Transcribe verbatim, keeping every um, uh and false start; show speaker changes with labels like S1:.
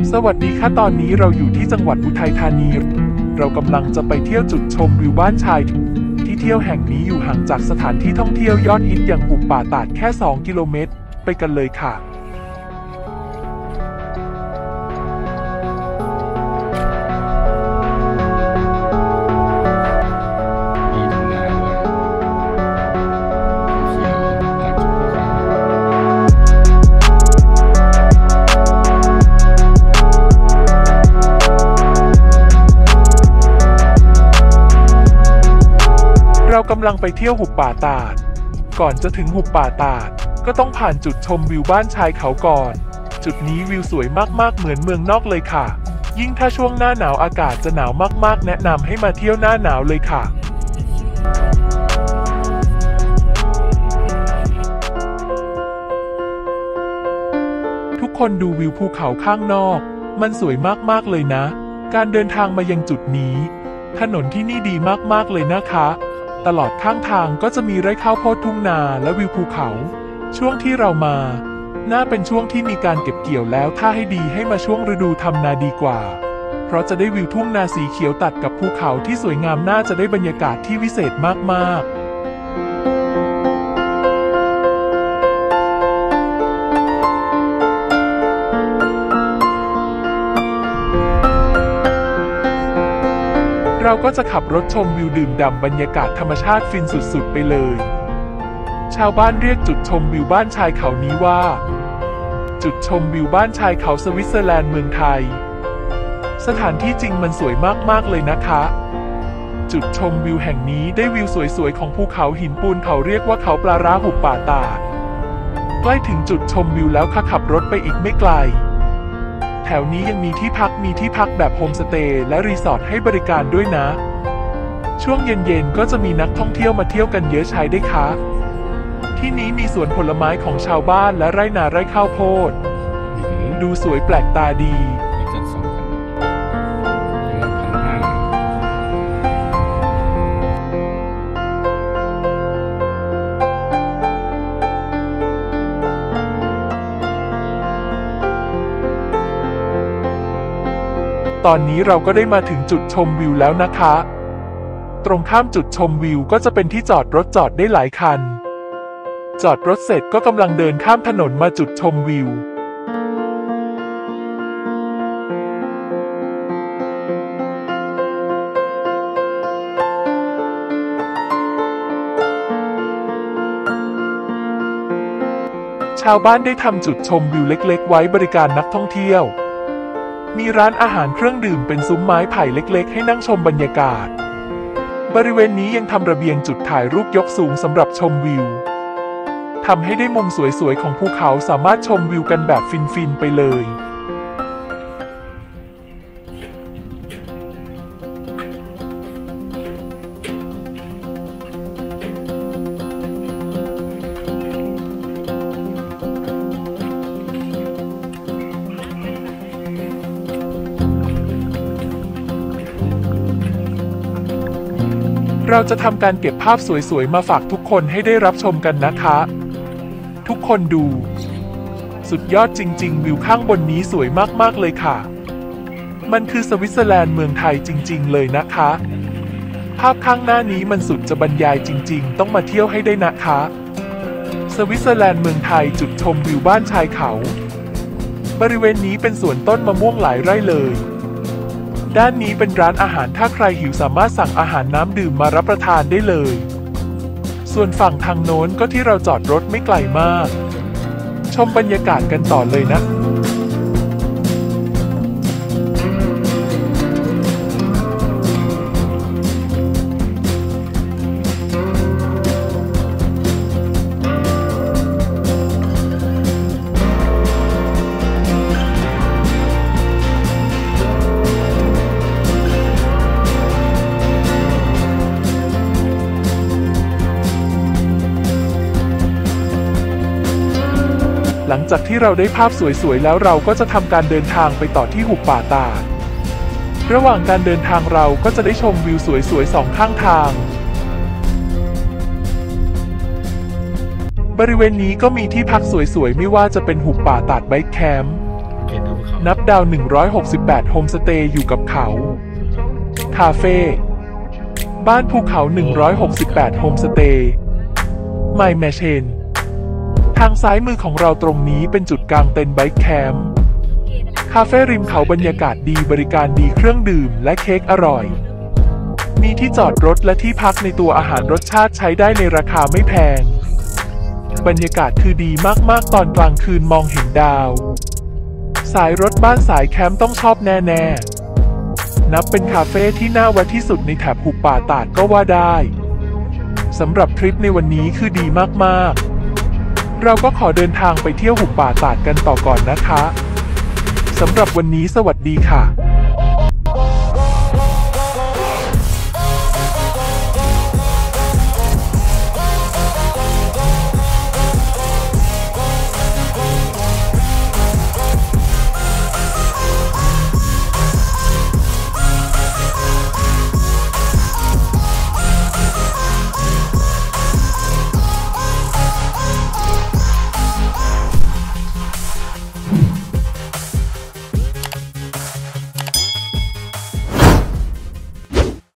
S1: สวัสดีค่ะตอนนี้เราอยู่ที่จังหวัดอุทัยธานีเรากำลังจะไปเที่ยวจุดชมวิวบ้านชายที่เที่ยวแห่งนี้อยู่ห่างจากสถานที่ท่องเที่ยวยอดฮิตอย่างหุบป่าตาดแค่สองกิโลเมตรไปกันเลยค่ะเรากำลังไปเที่ยวหุบป่าตาดก่อนจะถึงหุบป่าตาดก็ต้องผ่านจุดชมวิวบ้านชายเขาก่อนจุดนี้วิวสวยมากๆเหมือนเมืองนอกเลยค่ะยิ่งถ้าช่วงหน้าหนาวอากาศจะหนาวมากๆแนะนำให้มาเที่ยวหน้าหนาวเลยค่ะทุกคนดูวิวภูเขาข้างนอกมันสวยมากๆเลยนะการเดินทางมายังจุดนี้ถนนที่นี่ดีมากๆเลยนะคะตลอดข้างทางก็จะมีไร่ข้าวโพดทุ่งนาและวิวภูเขาช่วงที่เรามาน่าเป็นช่วงที่มีการเก็บเกี่ยวแล้วถ้าให้ดีให้มาช่วงฤดูทำนาดีกว่าเพราะจะได้วิวทุ่งนาสีเขียวตัดกับภูเขาที่สวยงามน่าจะได้บรรยากาศที่วิเศษมากๆเราก็จะขับรถชมวิวดื่มด่ำบรรยากาศธรรมชาติฟินสุดๆไปเลยชาวบ้านเรียกจุดชมวิวบ้านชายเขานี้ว่าจุดชมวิวบ้านชายเขาสวิตเซอร์แลนด์เมืองไทยสถานที่จริงมันสวยมากๆเลยนะคะจุดชมวิวแห่งนี้ได้วิวสวยๆของภูเขาหินปูนเขาเรียกว่าเขาปลาร้าหุบป่าตาดใกล้ถึงจุดชมวิวแล้วค่ะขับรถไปอีกไม่ไกลแถวนี้ยังมีที่พักมีที่พักแบบโฮมสเตย์และรีสอร์ทให้บริการด้วยนะช่วงเย็นๆก็จะมีนักท่องเที่ยวมาเที่ยวกันเยอะใช้ได้ค่ะที่นี้มีสวนผลไม้ของชาวบ้านและไร่นาไร่ข้าวโพดดูสวยแปลกตาดีตอนนี้เราก็ได้มาถึงจุดชมวิวแล้วนะคะตรงข้ามจุดชมวิวก็จะเป็นที่จอดรถจอดได้หลายคันจอดรถเสร็จก็กำลังเดินข้ามถนนมาจุดชมวิวชาวบ้านได้ทำจุดชมวิวเล็กๆไว้บริการนักท่องเที่ยวมีร้านอาหารเครื่องดื่มเป็นซุ้มไม้ไผ่เล็กๆให้นั่งชมบรรยากาศบริเวณนี้ยังทำระเบียงจุดถ่ายรูปยกสูงสำหรับชมวิวทำให้ได้มุมสวยๆของภูเขาสามารถชมวิวกันแบบฟินๆไปเลยเราจะทำการเก็บภาพสวยๆมาฝากทุกคนให้ได้รับชมกันนะคะทุกคนดูสุดยอดจริงๆวิวข้างบนนี้สวยมากๆเลยค่ะมันคือสวิตเซอร์แลนด์เมืองไทยจริงๆเลยนะคะภาพข้างหน้านี้มันสุดจะบรรยายจริงๆต้องมาเที่ยวให้ได้นะคะสวิตเซอร์แลนด์เมืองไทยจุดชมวิวบ้านชายเขาบริเวณนี้เป็นสวนต้นมะม่วงหลายไร่เลยด้านนี้เป็นร้านอาหารถ้าใครหิวสามารถสั่งอาหารน้ำดื่มมารับประทานได้เลยส่วนฝั่งทางโน้นก็ที่เราจอดรถไม่ไกลมากชมบรรยากาศกันต่อเลยนะหลังจากที่เราได้ภาพสวยๆแล้วเราก็จะทำการเดินทางไปต่อที่หุบป่าตาดระหว่างการเดินทางเราก็จะได้ชมวิวสวยๆสองข้างทาง บริเวณนี้ก็มีที่พักสวยๆไม่ว่าจะเป็นหุบป่าตาดไบค์แคมป์นับดาวหนึ่งร้อยหกสิบแปดโฮมสเตย์อยู่กับเขาคาเฟ่บ้านภูเขาหนึ่งร้อยหกสิบแปดโฮมสเตย์ไมแมชเชนทางซ้ายมือของเราตรงนี้เป็นจุดกลางเต็นท์ไบค์แคมป์คาเฟ่ริมเขาบรรยากาศดีบริการดีเครื่องดื่มและเค้กอร่อยมีที่จอดรถและที่พักในตัวอาหารรสชาติใช้ได้ในราคาไม่แพงบรรยากาศคือดีมากๆตอนกลางคืนมองเห็นดาวสายรถบ้านสายแคมป์ต้องชอบแน่ๆนับเป็นคาเฟ่ที่น่าแวะที่สุดในแถบหุบป่าตาดก็ว่าได้สำหรับทริปในวันนี้คือดีมากๆเราก็ขอเดินทางไปเที่ยวหุบป่าตาดกันต่อก่อนนะคะสำหรับวันนี้สวัสดีค่ะ